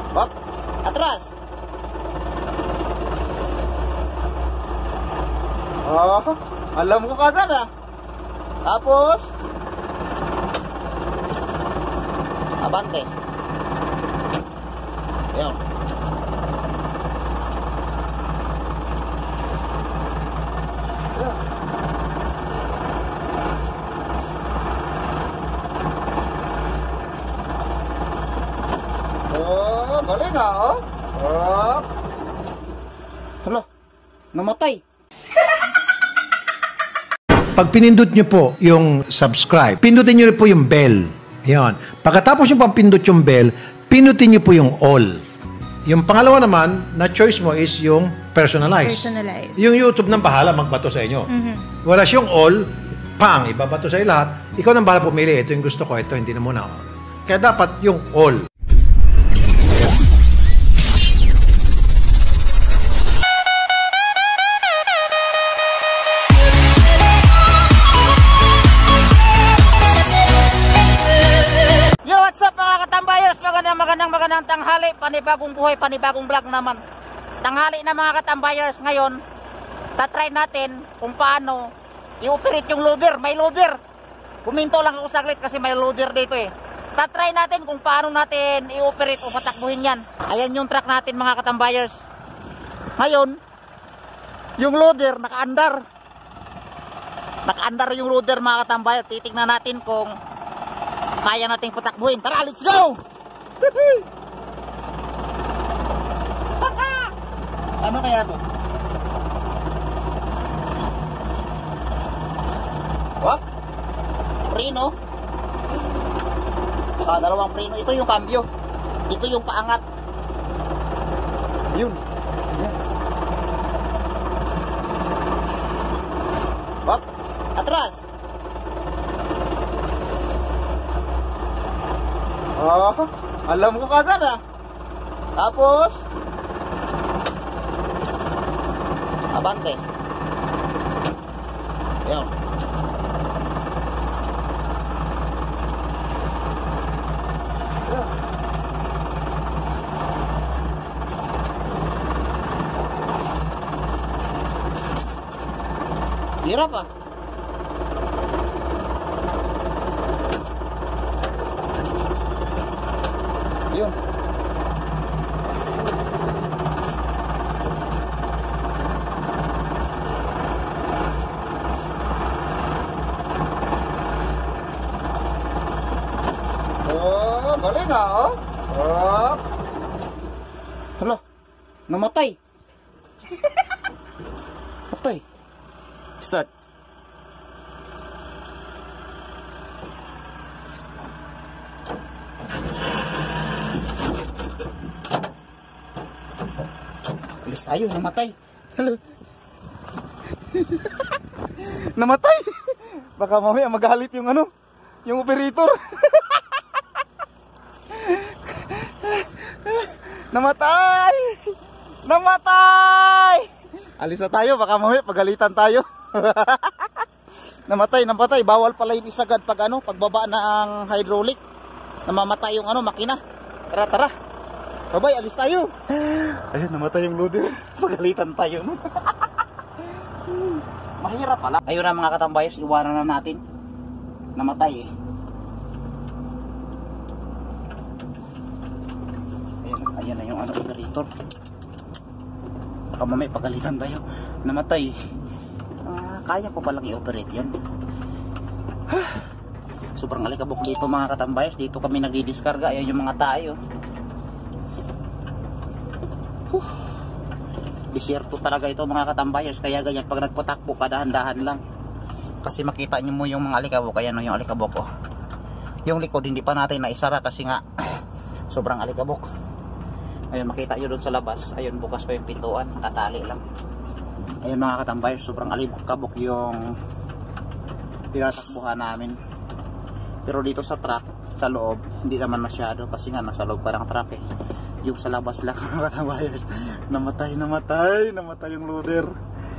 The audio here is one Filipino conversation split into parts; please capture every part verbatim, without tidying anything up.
Hop, atras. Oh, alam ko kagad ah. Tapos abante. Ayun. Oh, galing ah, oh. Oh. Hala, namatay. Pag pinindot nyo po yung subscribe, pindutin nyo rin po yung bell. Yan. Pagkatapos nyo pang pindot yung bell, pindutin nyo po yung all. Yung pangalawa naman, na choice mo is yung personalized. Personalized. Yung YouTube nang bahala magbato sa inyo. Mm-hmm. Whereas yung all, pang, ibabato sa iyo lahat. Ikaw nang bahala pumili. Ito yung gusto ko, ito hindi na muna. Kaya dapat yung all. Magandang magandang tanghali, panibagong buhay, panibagong vlog naman. Tanghali na mga katambayers. Ngayon, tatry natin kung paano i-operate yung loader. May loader. Puminto lang ako saglit kasi may loader dito eh. Tatry natin kung paano natin i-operate o patakbuhin yan. Ayan yung truck natin mga katambayers. Ngayon, yung loader naka-andar. Naka-andar yung loader mga katambayers. Titignan natin kung kaya nating patakbuhin. Tara, let's go! Ano kaya to? What? Preno? Ah, dalawang preno. Ito yung cambio. Ito yung paangat. Yun. Yan. What? Atras. Oh, alam ko kagad ah. Tapos abante. Ayun. Hirap ah. Yun. Oh, galing ah, oh. Oh. Hala, namatay. Patay. Start. Alis tayo, namatay. Hello. Namatay. Baka mamaya magalit yung ano, yung operator. Namatay. Namatay. Alis na tayo, baka mamaya pagalitan tayo. Namatay, namatay. Bawal pala yung isagad pag ano, pagbaba ng hydraulic. Namamatay yung ano, makina. Tara, tara. Babay, alis tayo. Ayun, namatay yung loader. Pagalitan tayo. Mahirap pala. Ayun na mga katambayers, iwanan na natin. Namatay eh. Ayun, ayun na yung ano, operator. Baka mamaya pagalitan tayo. Namatay. Uh, kaya ko palang i-operate yan. Sobrang alikabok dito mga katambayers. Dito kami nagdi-discarga. Ayun yung mga tayo. Huh. Disyerto talaga ito mga katambayers. Kaya ganyan pag nagpatakbo kadahan-dahan lang. Kasi makita nyo mo yung mga alikabok. Ayan o yung alikabok oh. Yung likod hindi pa natin naisara kasi nga sobrang alikabok. Ayun, makita nyo doon sa labas. Ayun, bukas pa yung pintuan. Nakatali lang. Ayun mga katambayers, sobrang alikabok yung tinatakbuhan namin. Pero dito sa truck, sa loob, hindi naman masyado kasi nga nasa loob parang truck eh. Yung sa labas lang mga katambayers. Namatay, namatay, namatay yung loader.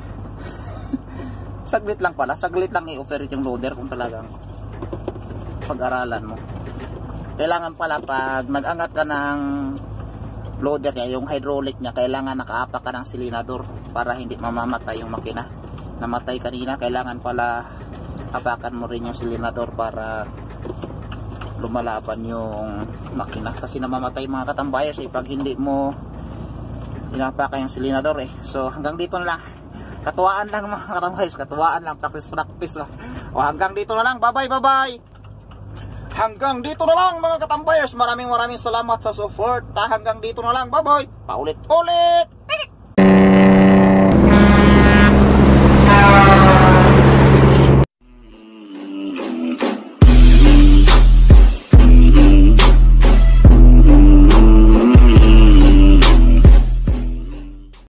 Saglit lang pala, saglit lang i-operate yung loader kung talagang pag-aralan mo. Kailangan pala pag nag-angat ka ng loader niya, yung hydraulic niya, kailangan nakaapak ka ng silinador para hindi mamamatay yung makina. Namatay kanina, kailangan pala apakan mo rin yung silinador para lumalaban yung makina, kasi namamatay mga katambayers eh, pag hindi mo inapakan yung silinador eh. So hanggang dito na lang, katuwaan lang mga katambayers, katuwaan lang, practice practice oh. O hanggang dito na lang, bye bye bye bye. Hanggang dito na lang mga katambayers, maraming maraming salamat sa support. Hanggang dito na lang, bye bye, paulit ulit.